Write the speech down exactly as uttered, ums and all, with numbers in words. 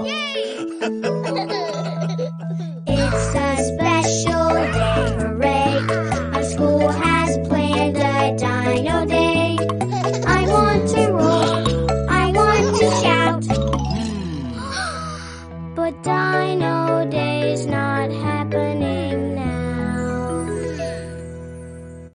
It's a special day, hooray! Our school has planned a Dino Day. I want to roar, I want to shout, but Dino Day's not happening